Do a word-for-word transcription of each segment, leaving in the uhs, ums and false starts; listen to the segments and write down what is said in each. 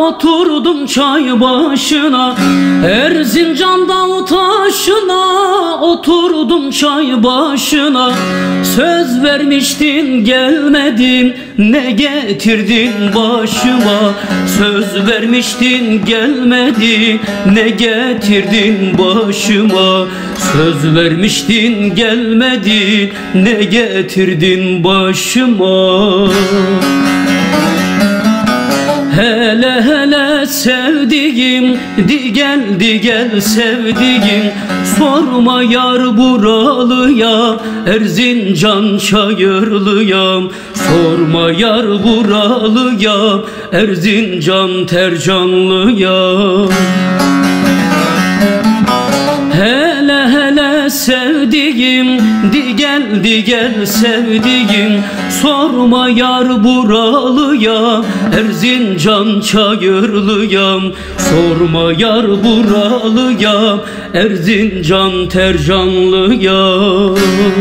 oturdum çay başına, Erzincan dağ taşına oturdum çay başına. Söz vermiştin gelmedin, ne getirdin başıma? Söz vermiştin gelmedin, ne getirdin başıma? Söz vermiştin gelmedin, ne getirdin başıma? Hele hele sevdiğim, di gel di gel sevdiğim, sorma yar buralıyam, Erzincan Çayırlıyam. Sorma yar buralıyam, Erzincan Tercanlıyam. Hele hele sevdiğim, di gel di gel sevdiğim, sorma yar buralıyam, Erzincan Çayırlıyam. Sorma yar buralıyam, Erzincan Tercanlıyam.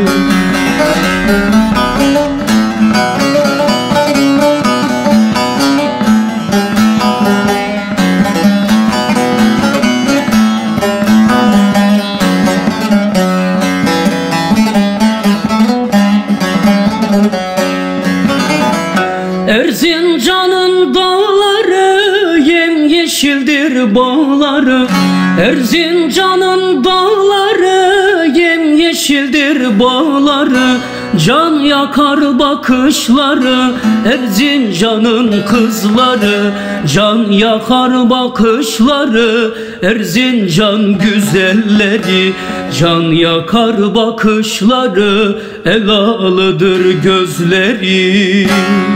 Erzincan'ın dağları yemyeşildir bağları, Erzincan'ın dağları yemyeşildir bağları. Can yakar bakışları, Erzincan'ın kızları. Can yakar bakışları, Erzincan güzelleri. Can yakar bakışları, elalıdır gözleri.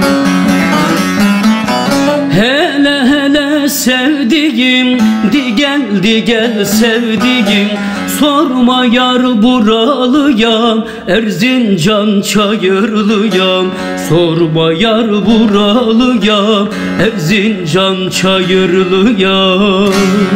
Hele hele sevdiğim, di gel di gel sevdiğim, sorma yar buralıyam, Erzincan Çayırlıyam. Sorma yar buralıyam, Erzincan Çayırlıyam.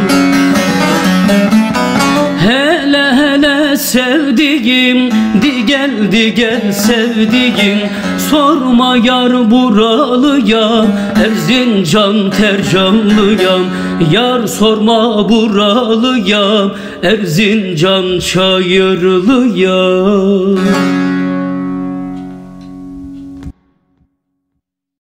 Hele hele sevdiğim, di gel di gel sevdiğim, sorma yar buralıyam, Erzincan Tercanlıyam. Yar sorma buralıyam, Erzincan Çayırlıyam.